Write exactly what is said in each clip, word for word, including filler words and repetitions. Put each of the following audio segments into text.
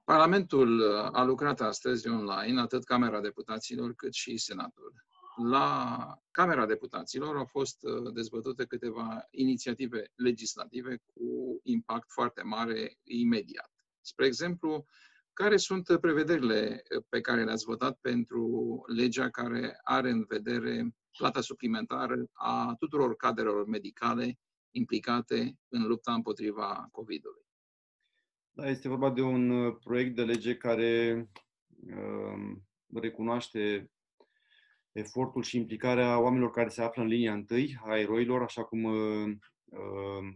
Parlamentul a lucrat astăzi online, atât Camera Deputaților cât și Senatul. La Camera Deputaților au fost dezbătute câteva inițiative legislative cu impact foarte mare imediat. Spre exemplu, care sunt prevederile pe care le-ați votat pentru legea care are în vedere plata suplimentară a tuturor cadrelor medicale implicate în lupta împotriva COVID-ului? Da, este vorba de un proiect de lege care uh, recunoaște efortul și implicarea oamenilor care se află în linia întâi, a eroilor, așa cum uh, uh,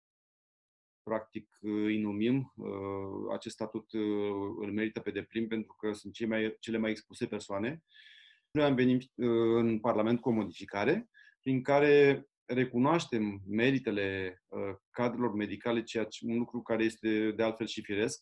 practic îi numim. Uh, acest statut uh, îl merită pe deplin pentru că sunt cele mai, cele mai expuse persoane. Noi am venit uh, în Parlament cu o modificare prin care recunoaștem meritele uh, cadrelor medicale, ceea ce un lucru care este de altfel și firesc.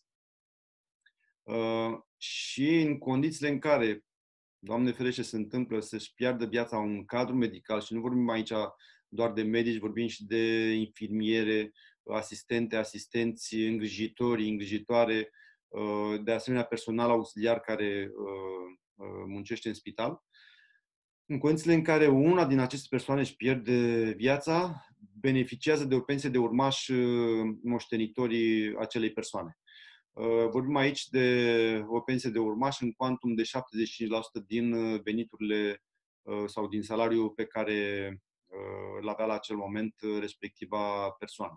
Uh, și în condițiile în care, Doamne ferește, se întâmplă să-și piardă viața un cadru medical, și nu vorbim aici doar de medici, vorbim și de infirmiere, asistente, asistenți, îngrijitori, îngrijitoare, uh, de asemenea personal auxiliar care uh, uh, muncește în spital. În condițiile în care una din aceste persoane își pierde viața, beneficiază de o pensie de urmaș moștenitorii acelei persoane. Vorbim aici de o pensie de urmaș în cuantum de șaptezeci și cinci la sută din veniturile sau din salariul pe care îl avea la acel moment respectiva persoană.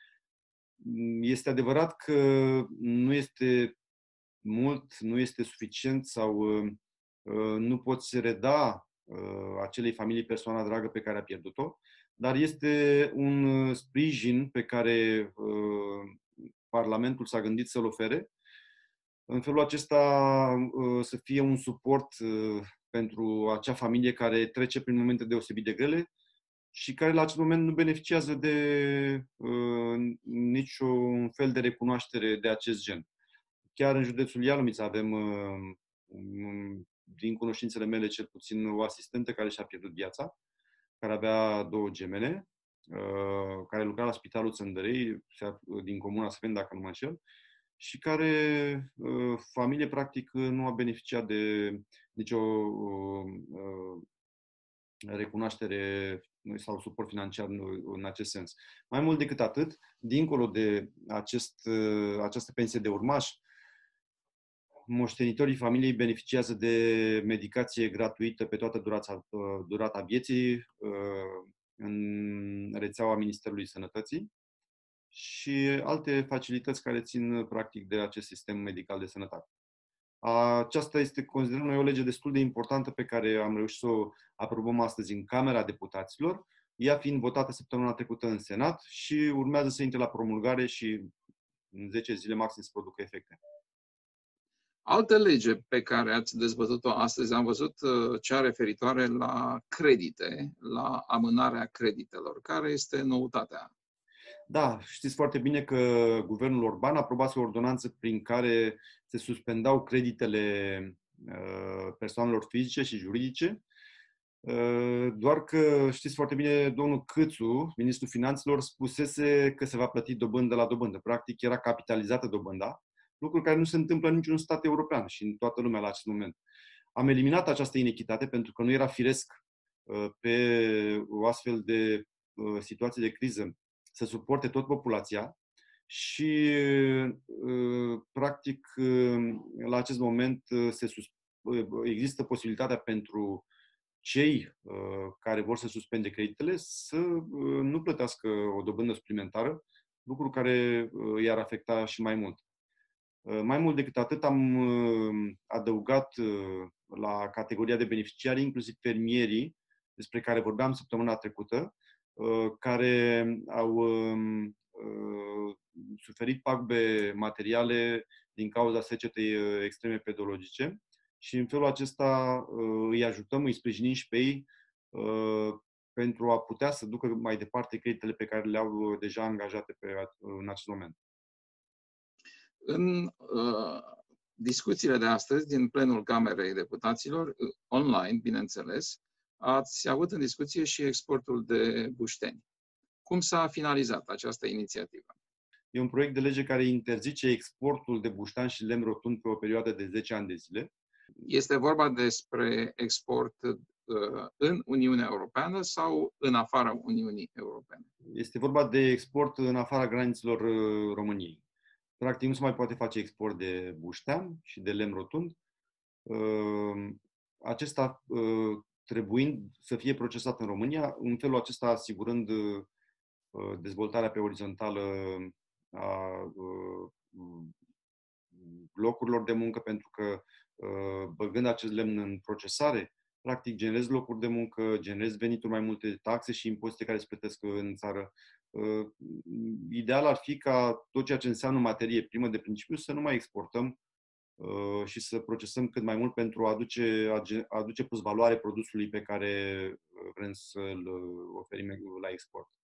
Este adevărat că nu este mult, nu este suficient sau nu poți reda acelei familii persoana dragă pe care a pierdut-o, dar este un sprijin pe care Parlamentul s-a gândit să-l ofere. În felul acesta să fie un suport pentru acea familie care trece prin momente deosebit de grele și care la acest moment nu beneficiază de niciun fel de recunoaștere de acest gen. Chiar în județul Ialomița avem, din cunoștințele mele, cel puțin o asistentă care și-a pierdut viața, care avea două gemene, care lucra la Spitalul Țăndărei, din comuna Sfânt, dacă nu mă înșel, și care, familie, practic, nu a beneficiat de nicio recunoaștere sau suport financiar în acest sens. Mai mult decât atât, dincolo de acest, această pensie de urmaș, moștenitorii familiei beneficiază de medicație gratuită pe toată durata, durata vieții în rețeaua Ministerului Sănătății și alte facilități care țin practic de acest sistem medical de sănătate. Aceasta este, considerăm noi, o lege destul de importantă pe care am reușit să o aprobăm astăzi în Camera Deputaților, ea fiind votată săptămâna trecută în Senat și urmează să intre la promulgare și în zece zile maxim să producă efecte. Altă lege pe care ați dezbătut-o astăzi, am văzut cea referitoare la credite, la amânarea creditelor. Care este noutatea? Da, știți foarte bine că guvernul Orban a aprobat o ordonanță prin care se suspendau creditele persoanelor fizice și juridice. Doar că știți foarte bine, domnul Câțu, ministrul finanțelor, spusese că se va plăti dobândă la dobândă. Practic era capitalizată dobânda, lucru care nu se întâmplă în niciun stat european și în toată lumea la acest moment. Am eliminat această inechitate pentru că nu era firesc pe o astfel de situație de criză să suporte tot populația și practic la acest moment se sus... există posibilitatea pentru cei care vor să suspende creditele să nu plătească o dobândă suplimentară, lucru care i-ar afecta și mai mult. Mai mult decât atât, am adăugat la categoria de beneficiari inclusiv fermierii, despre care vorbeam săptămâna trecută, care au suferit pagube materiale din cauza secetei extreme pedologice și în felul acesta îi ajutăm, îi sprijinim și pe ei pentru a putea să ducă mai departe creditele pe care le-au deja angajate pe, în acest moment. În uh, discuțiile de astăzi din plenul Camerei Deputaților, online, bineînțeles, ați avut în discuție și exportul de bușteni. Cum s-a finalizat această inițiativă? E un proiect de lege care interzice exportul de buștean și lemn rotund pe o perioadă de zece ani de zile. Este vorba despre export uh, în Uniunea Europeană sau în afara Uniunii Europene? Este vorba de export în afara granițelor uh, României. Practic nu se mai poate face export de buștean și de lemn rotund. Uh, acesta uh, trebuind să fie procesat în România, în felul acesta asigurând uh, dezvoltarea pe orizontală a uh, locurilor de muncă, pentru că băgând acest lemn în procesare, practic generezi locuri de muncă, generezi venituri mai multe, taxe și impozite care se plătesc în țară. Ideal ar fi ca tot ceea ce înseamnă materie primă de principiu să nu mai exportăm și să procesăm cât mai mult pentru a aduce, a aduce plus valoare produsului pe care vrem să-l oferim la export.